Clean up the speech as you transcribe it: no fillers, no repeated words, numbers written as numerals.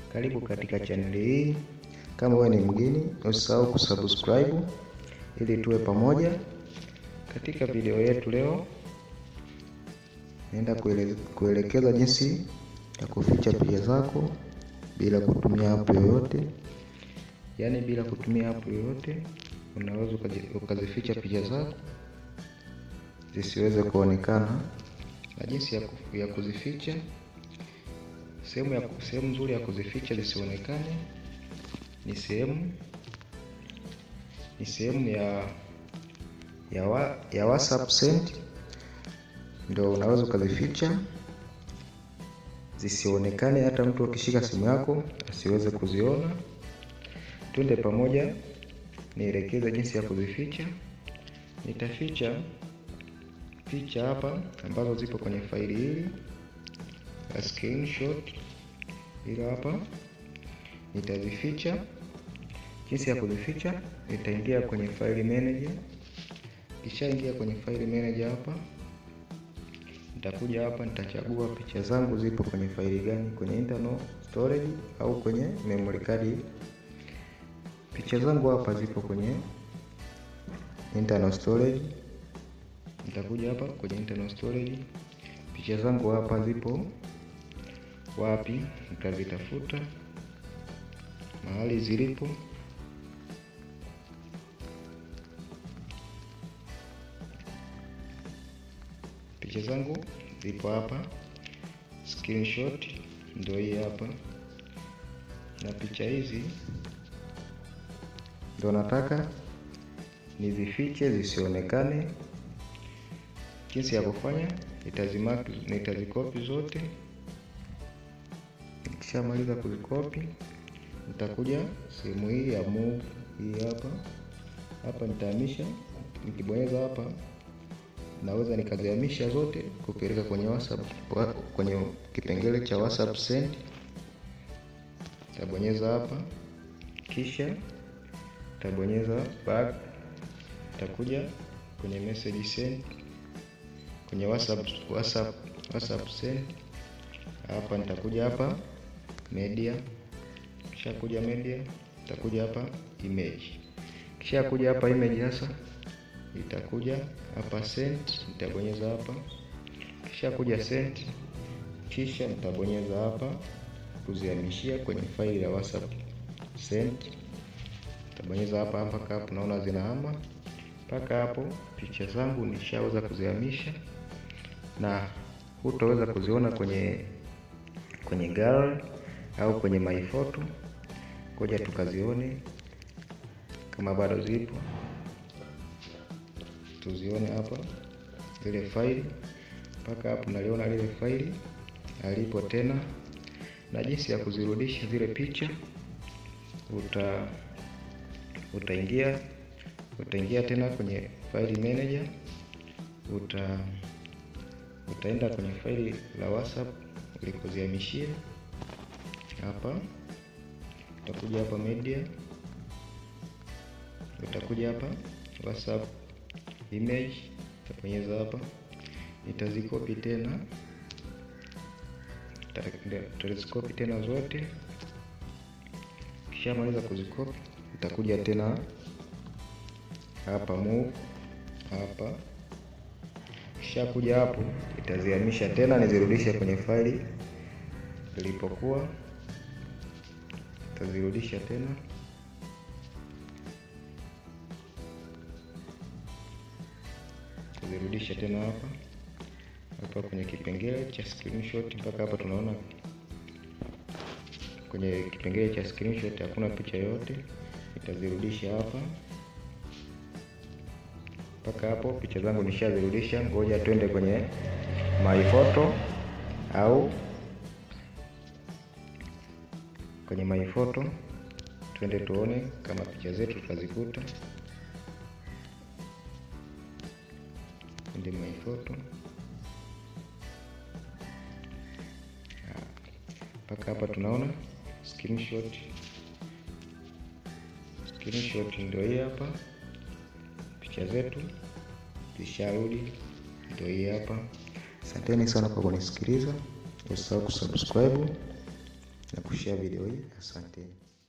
Karibu katika channel hii. Kama wewe ni mgeni, usisahau kusubscribe ili tuwe pamoja. Katika video yetu leo naenda kuelekeza jinsi ya kuficha picha zako bila kutumia app yoyote. Yaani bila kutumia app yoyote unaweza ukazificha picha zako zisiweze kuonekana. Na jinsi ya kuzificha, sehemu nzuri ya kuzificha zisionekane ni sehemu ya WhatsApp send. Ndio unaweza ukazificha zisionekane, hata mtu akishika simu yako asiweze kuziona. Twende pamoja nielekeze jinsi ya kuzificha. Nitaficha picha hapa ambazo zipo kwenye faili hili la screenshot. Hilo hapa nitazificha. Jinsi ya kuzificha, nitaingia kwenye file manager. Kisha ingia kwenye file manager hapa, nitakuja hapa, nitachagua picha zangu zipo kwenye faili gani, kwenye internal storage au kwenye memory card. Picha zangu hapa zipo kwenye internal storage. Nitakuja hapa kwenye internal storage. Picha zangu hapa zipo wapi? Nitazitafuta mahali zilipo. Picha zangu zipo hapa, screenshot ndio hii hapa. Na picha hizi ndio nataka nizifiche zisionekane. Jinsi ya kufanya, nitazikopi zote. Nikishamaliza kuzikopi, nitakuja sehemu hii ya move hii hapa. Hapa nitahamisha. Nikibonyeza hapa naweza nikazihamisha zote kupeleka kwenye WhatsApp, kwenye kipengele cha WhatsApp send. Nitabonyeza hapa, kisha nitabonyeza back. Nitakuja kwenye message send, kwenye WhatsApp send. Hapa nitakuja hapa media. Kisha kuja media, nitakuja hapa image. Kisha kuja hapa image sasa, nitakuja hapa send, nitabonyeza hapa. Kisha kuja send, kisha nitabonyeza hapa kuzihamishia kwenye faili ya WhatsApp send. Nitabonyeza hapa mpaka hapo naona zinahama. Mpaka hapo picha zangu nishaweza kuzihamisha, na hutaweza kuziona kwenye gallery au kwenye my photo. Ngoja tukazione kama bado zipo. Tuzione hapa zile faili. Mpaka hapo naliona lile faili alipo tena. Na jinsi ya kuzirudisha zile picha, utaingia tena kwenye file manager. Utaenda kwenye faili la WhatsApp ulikozihamishia hapa. Utakuja hapa media, utakuja hapa WhatsApp image, utabonyeza hapa. Nitazikopi tena, tutazikopi tena zote. Kisha maliza kuzikopi, utakuja tena hapa move hapa. Kisha kuja hapo, itazihamisha tena nizirudishe kwenye faili zilipokuwa. Tazirudisha tena. Tazirudisha tena hapa kwenye kipengele cha screenshot. Mpaka hapa tunaona kwenye kipengele cha screenshot hakuna picha yote. Itazirudisha hapa. Mpaka hapo picha zangu nishazirudisha. Ngoja twende kwenye my photo au kwenye my photo, twende tuone kama picha zetu tutazikuta. Twende my photo. Mpaka hapa tunaona screenshot. Screenshot ndio hii hapa. Picha zetu zisharudi, ndio hii hapa. Asanteni sana kwa kunisikiliza. Usisahau kusubscribe na kushare video hii. Asante.